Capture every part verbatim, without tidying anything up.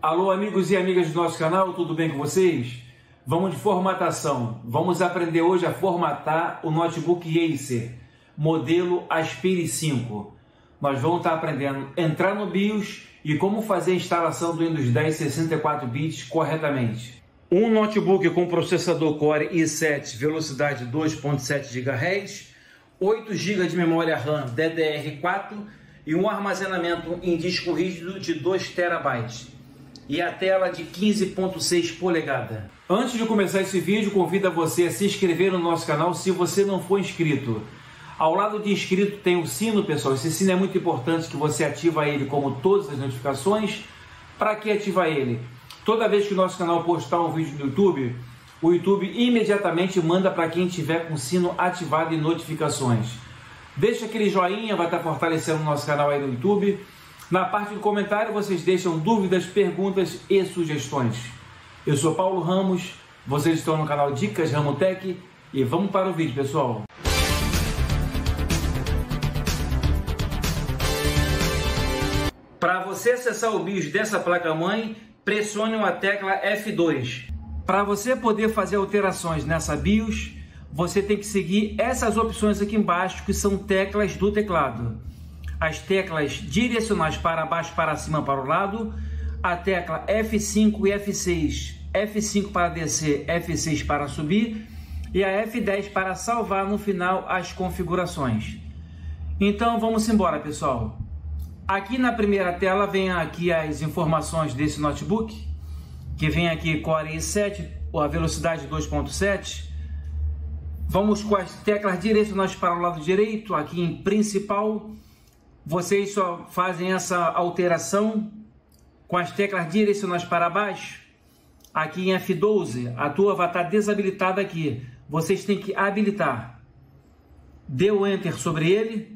Alô, amigos e amigas do nosso canal, tudo bem com vocês? Vamos de formatação. Vamos aprender hoje a formatar o notebook Acer, modelo Aspire cinco. Nós vamos estar aprendendo a entrar no BIOS e como fazer a instalação do Windows dez sessenta e quatro bits corretamente. Um notebook com processador Core i sete, velocidade dois ponto sete gigahertz, oito gigas de memória RAM D D R quatro e um armazenamento em disco rígido de dois terabytes. E a tela de quinze ponto seis polegadas. Antes de começar esse vídeo, convido a você a se inscrever no nosso canal se você não for inscrito. Ao lado de inscrito tem o sino, pessoal. Esse sino é muito importante que você ativa ele como todas as notificações. Para que ativar ele? Toda vez que o nosso canal postar um vídeo no YouTube, o YouTube imediatamente manda para quem tiver com o sino ativado e notificações. Deixa aquele joinha, vai estar fortalecendo o nosso canal aí no YouTube. Na parte do comentário vocês deixam dúvidas, perguntas e sugestões. Eu sou Paulo Ramos, vocês estão no canal Dicas Ramotech e vamos para o vídeo, pessoal. Para você acessar o BIOS dessa placa-mãe, pressione a tecla F dois. Para você poder fazer alterações nessa BIOS, você tem que seguir essas opções aqui embaixo, que são teclas do teclado. As teclas direcionais para baixo, para cima, para o lado, a tecla F cinco e F seis, F cinco para descer, F seis para subir e a F dez para salvar no final as configurações. Então vamos embora, pessoal. Aqui na primeira tela vem aqui as informações desse notebook, que vem aqui Core i sete, a velocidade dois ponto sete. Vamos com as teclas direcionais para o lado direito, aqui em principal. Vocês só fazem essa alteração com as teclas direcionais para baixo. Aqui em F doze, a tua vai estar desabilitada aqui. Vocês têm que habilitar. Dê o Enter sobre ele.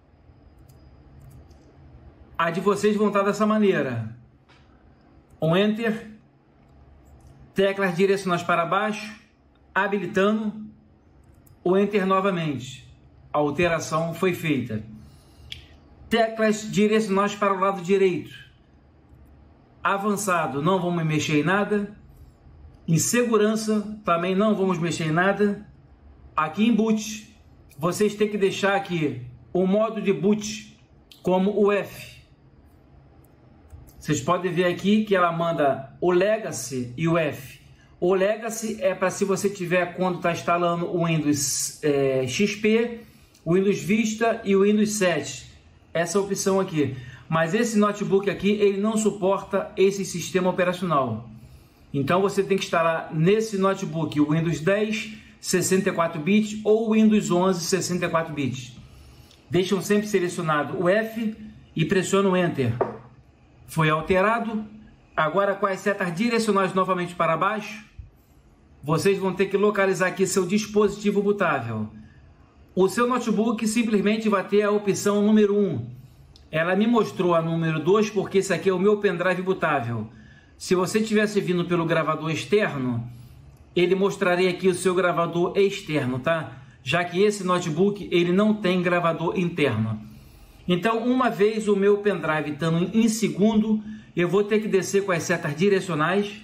A de vocês vão estar dessa maneira. Um Enter. Teclas direcionais para baixo. Habilitando. O Enter novamente. A alteração foi feita. Teclas direcionais para o lado direito. Avançado, não vamos mexer em nada. Em segurança, também não vamos mexer em nada. Aqui em boot, vocês têm que deixar aqui o modo de boot como o F. Vocês podem ver aqui que ela manda o Legacy e o F. O Legacy é para se você tiver quando está instalando o Windows é, X P, o Windows Vista e o Windows sete. Essa opção aqui, mas esse notebook aqui ele não suporta esse sistema operacional. Então você tem que instalar nesse notebook o Windows dez sessenta e quatro bits ou o Windows onze sessenta e quatro bits. Deixam sempre selecionado o F e pressionam o Enter. Foi alterado. Agora com as setas direcionais novamente para baixo, vocês vão ter que localizar aqui seu dispositivo bootável. O seu notebook simplesmente vai ter a opção número um. Ela me mostrou a número dois porque esse aqui é o meu pendrive bootável. Se você tivesse vindo pelo gravador externo, ele mostraria aqui o seu gravador externo, tá? Já que esse notebook ele não tem gravador interno. Então, uma vez o meu pendrive estando em segundo, eu vou ter que descer com as setas direcionais.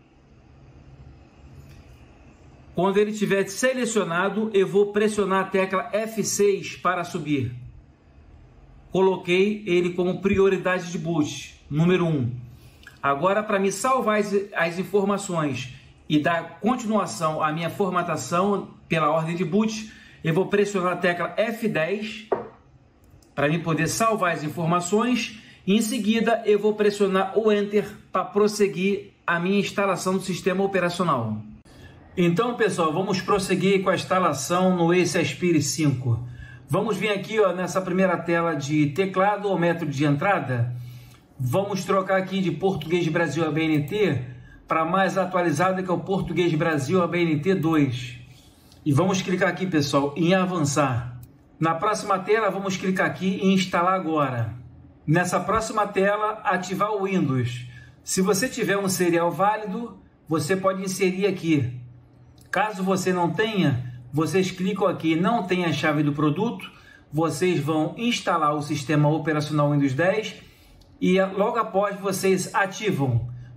Quando ele estiver selecionado, eu vou pressionar a tecla F seis para subir. Coloquei ele como prioridade de boot, número um. Agora, para me salvar as, as informações e dar continuação à minha formatação pela ordem de boot, eu vou pressionar a tecla F dez para me poder salvar as informações. E em seguida, eu vou pressionar o Enter para prosseguir a minha instalação do sistema operacional. Então, pessoal, vamos prosseguir com a instalação no Acer Aspire cinco. Vamos vir aqui ó, nessa primeira tela de teclado ou método de entrada. Vamos trocar aqui de Português Brasil A B N T para mais atualizada, que é o Português Brasil A B N T dois. E vamos clicar aqui, pessoal, em avançar. Na próxima tela, vamos clicar aqui em instalar agora. Nessa próxima tela, ativar o Windows. Se você tiver um serial válido, você pode inserir aqui. Caso você não tenha, vocês clicam aqui, não tem a chave do produto, vocês vão instalar o sistema operacional Windows dez e logo após vocês ativam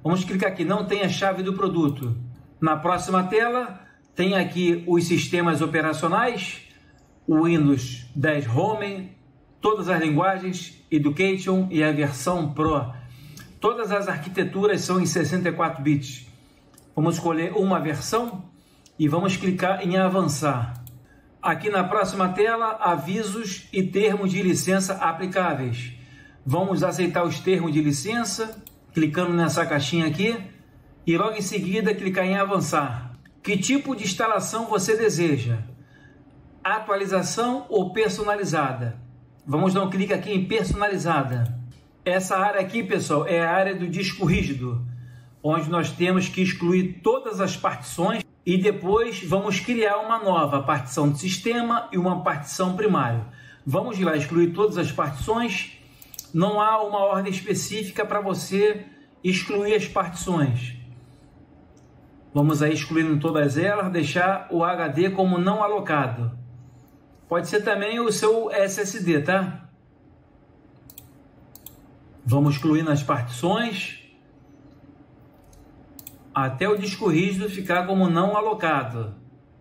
Vamos clicar aqui, não tem a chave do produto. Na próxima tela, tem aqui os sistemas operacionais, o Windows dez Home, todas as linguagens, Education e a versão Pro. Todas as arquiteturas são em sessenta e quatro bits. Vamos escolher uma versão e vamos clicar em avançar. Aqui na próxima tela, avisos e termos de licença aplicáveis. Vamos aceitar os termos de licença, clicando nessa caixinha aqui, e logo em seguida clicar em avançar. Que tipo de instalação você deseja? Atualização ou personalizada? Vamos dar um clique aqui em personalizada. Essa área aqui, pessoal, é a área do disco rígido, onde nós temos que excluir todas as partições e depois vamos criar uma nova partição de sistema e uma partição primário. Vamos lá excluir todas as partições. Não há uma ordem específica para você excluir as partições. Vamos aí excluindo todas elas, deixar o H D como não alocado. Pode ser também o seu S S D, tá? Vamos excluindo as partições até o disco rígido ficar como não alocado.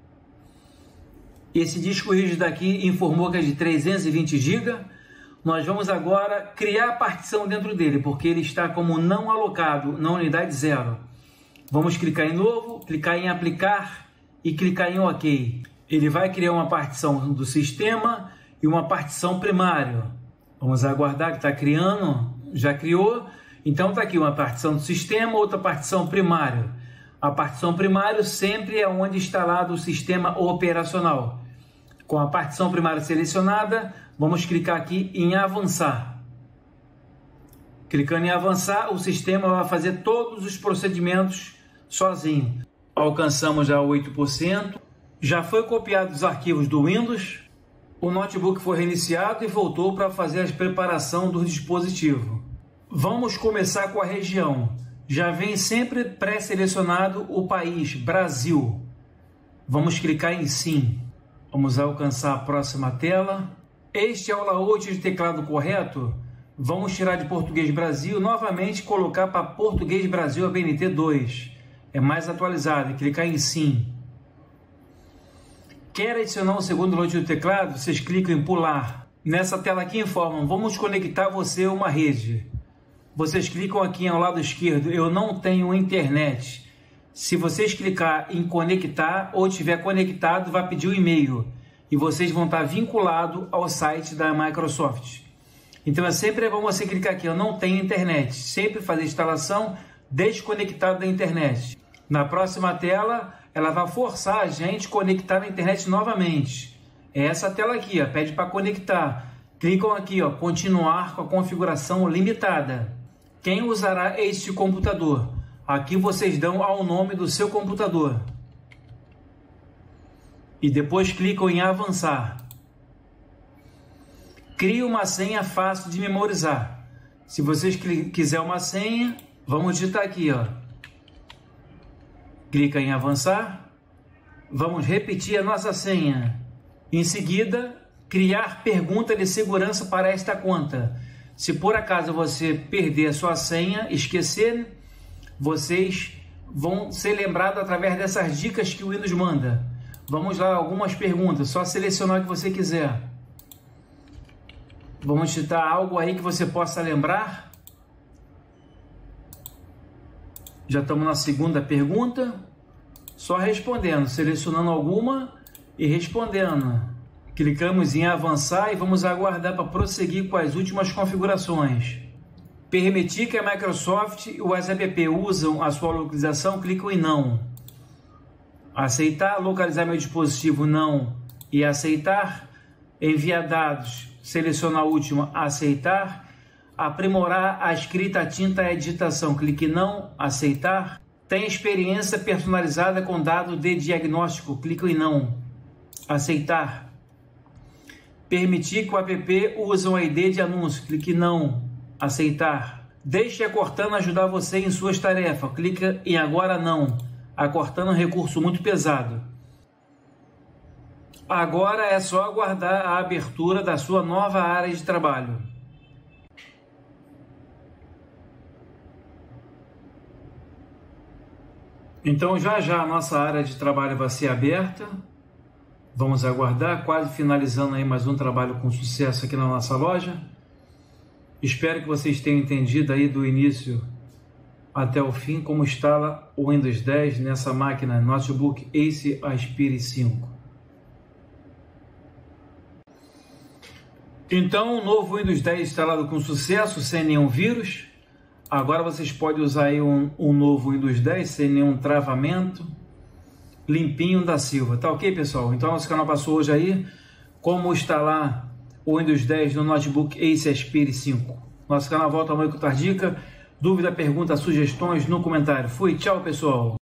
Esse disco rígido daqui informou que é de trezentos e vinte gigas. Nós vamos agora criar a partição dentro dele, porque ele está como não alocado na unidade zero. Vamos clicar em novo, clicar em aplicar e clicar em OK. Ele vai criar uma partição do sistema e uma partição primário. Vamos aguardar que está criando. Já criou. Então está aqui uma partição do sistema, outra partição primário. A partição primário sempre é onde está instalado o sistema operacional. Com a partição primária selecionada, vamos clicar aqui em avançar. Clicando em avançar, o sistema vai fazer todos os procedimentos sozinho. Alcançamos já oito por cento. Já foi copiado os arquivos do Windows. O notebook foi reiniciado e voltou para fazer a preparação do dispositivo. Vamos começar com a região. Já vem sempre pré-selecionado o país, Brasil. Vamos clicar em sim. Vamos alcançar a próxima tela. Este é o layout de teclado correto. Vamos tirar de Português Brasil, novamente colocar para Português Brasil A B N T dois. É mais atualizado e clicar em sim. Quer adicionar um segundo layout do teclado? Vocês clicam em pular. Nessa tela aqui informam, vamos conectar você a uma rede. Vocês clicam aqui ao lado esquerdo, eu não tenho internet. Se vocês clicar em conectar ou tiver conectado, vai pedir o e-mail. E vocês vão estar vinculados ao site da Microsoft. Então é sempre bom você clicar aqui, eu não tenho internet. Sempre fazer instalação desconectado da internet. Na próxima tela, ela vai forçar a gente a conectar na internet novamente. É essa tela aqui, ó, pede para conectar. Clicam aqui, ó, continuar com a configuração limitada. Quem usará este computador? Aqui vocês dão ao nome do seu computador. E depois clicam em avançar. Crie uma senha fácil de memorizar. Se vocês quiserem uma senha, vamos digitar aqui, ó. Clica em avançar. Vamos repetir a nossa senha. Em seguida, criar pergunta de segurança para esta conta. Se por acaso você perder a sua senha, esquecer, vocês vão ser lembrados através dessas dicas que o Windows manda. Vamos lá, algumas perguntas, só selecionar o que você quiser. Vamos digitar algo aí que você possa lembrar. Já estamos na segunda pergunta. Só respondendo, selecionando alguma e respondendo. Clicamos em avançar e vamos aguardar para prosseguir com as últimas configurações. Permitir que a Microsoft e o S A P P usam a sua localização, clicam em não. Aceitar, localizar meu dispositivo, não. E aceitar, enviar dados, selecionar a última, aceitar. Aprimorar a escrita, a tinta e a digitação, clique em não, aceitar. Tem experiência personalizada com dados de diagnóstico, clique em não, aceitar. Permitir que o app use um I D de anúncio, clique em não, aceitar. Deixe a Cortana ajudar você em suas tarefas, clique em agora não. A Cortana é um recurso muito pesado. Agora é só aguardar a abertura da sua nova área de trabalho. Então já já a nossa área de trabalho vai ser aberta. Vamos aguardar, quase finalizando aí mais um trabalho com sucesso aqui na nossa loja. Espero que vocês tenham entendido aí do início até o fim como instala o Windows dez nessa máquina notebook Ace Aspire cinco. Então, o novo Windows dez instalado com sucesso, sem nenhum vírus. Agora vocês podem usar aí um, um novo Windows dez sem nenhum travamento, limpinho da Silva. Tá ok, pessoal? Então, nosso canal passou hoje aí como instalar o Windows dez no notebook Ace Aspire cinco. Nosso canal volta amanhã com outra dica. Dúvida, pergunta, sugestões no comentário. Fui, tchau, pessoal!